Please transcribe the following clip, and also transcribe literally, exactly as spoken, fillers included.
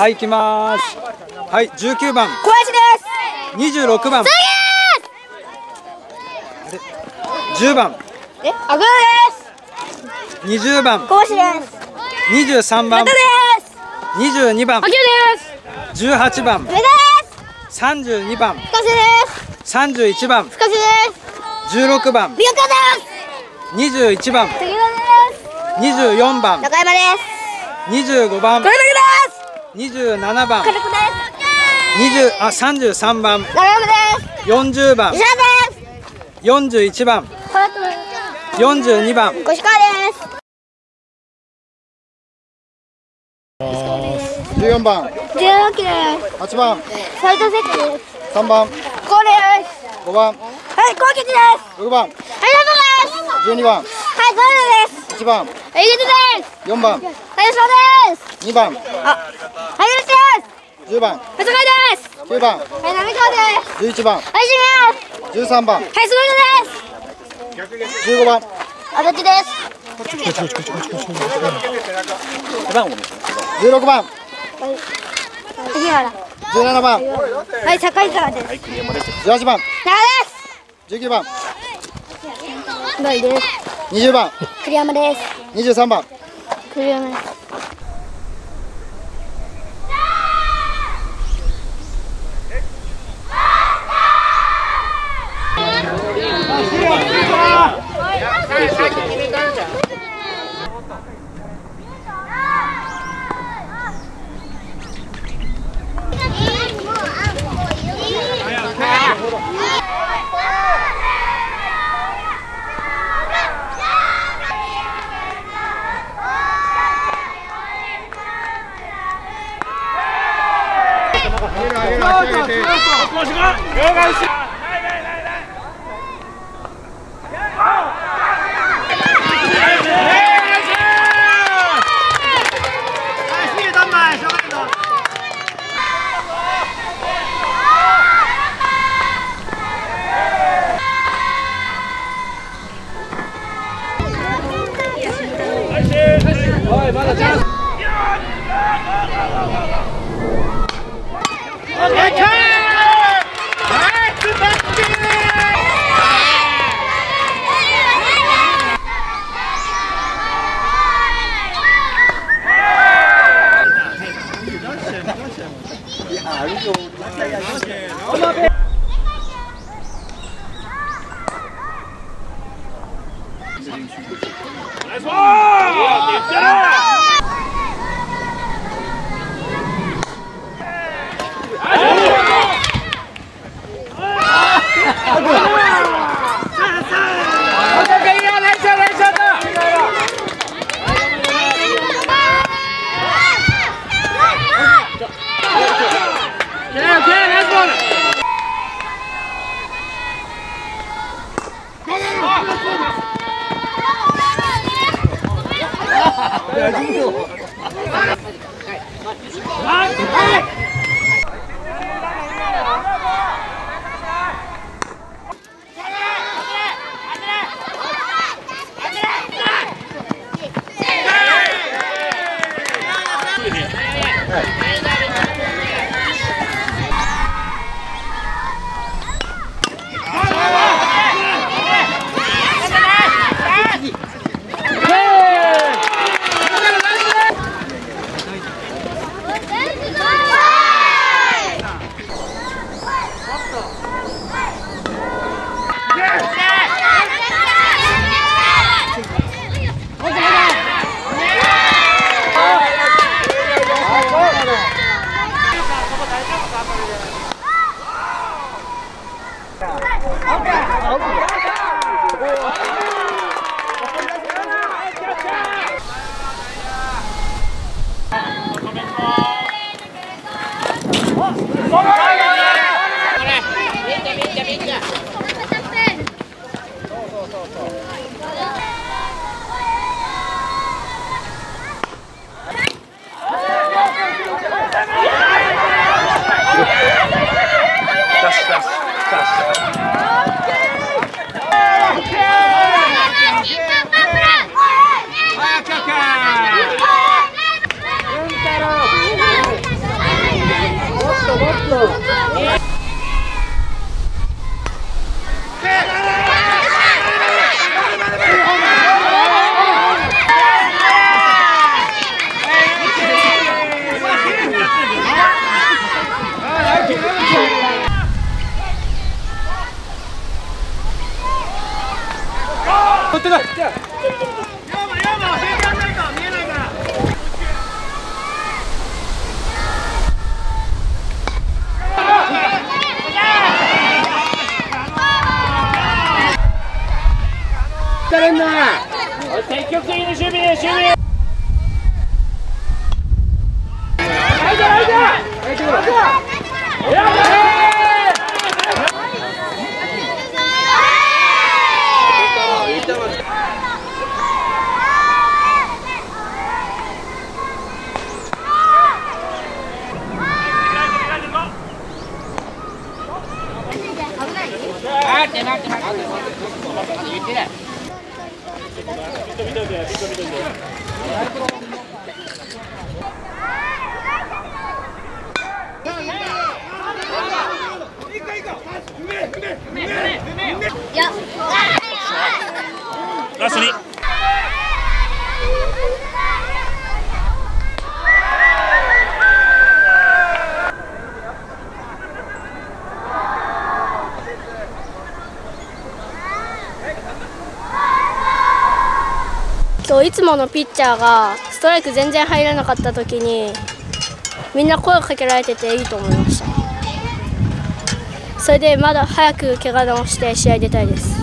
はい、行きます。はい、じゅうきゅうばん。 小林です。 にじゅうろくばん。じゅうばん。 え、あぐらです。 にじゅうばん。 小林です。 にじゅうさんばん。 です。 にじゅうにばん。 あきらです。 じゅうはちばん。 上です。 さんじゅうにばん。 深瀬です。 さんじゅういちばん。 深瀬です。 じゅうろくばん。 美岡です。 にじゅういちばん。 杉浦です。 にじゅうよんばん。 中山です。 にじゅうごばん。 小山です。 にじゅうななばん。 軽くです。 にじゅうあさんじゅうさんばん。 中山です。 よんじゅうばん。 石原です。 よんじゅういちばん。 小林です。 よんじゅうにばん。 小鹿です。 じゅうよんばん。 じゅうろくです。 はちばん。 斉藤節です。 さんばん。 これです。 ごばん。 はい、攻撃です。 ろくばん。 はい、どうもです。 じゅうにばん。 はい、ゴールです。 いちばん。 はい、入れてです。 よんばん。 はい、そうです。 にばん。 あ、はい、入れてです。 じゅうばん。 はい、そこです。 きゅうばん。 はい、波川です。 じゅういちばん。 はい、しみます。 じゅうさんばん。 はい、すごいです。 じゅうごばん。 あどっちです。 じゅうろくばん。 はい、杉原。 じゅうななばん。 はい、坂井沢です。 じゅうはちばん。 長です。 じゅうきゅうばん。 土井です。 にじゅうばん。 栗山です。 にじゅうさんばん。 栗山です。 おい、まだチャンス。 積極的に守備守備。はいじゃはいじゃ。待って待って待って言ってない。ラストに。 いつものピッチャーがストライク全然入らなかった時にみんな声をかけられてていいと思いました。それでまだ早く怪我治して試合出たいです。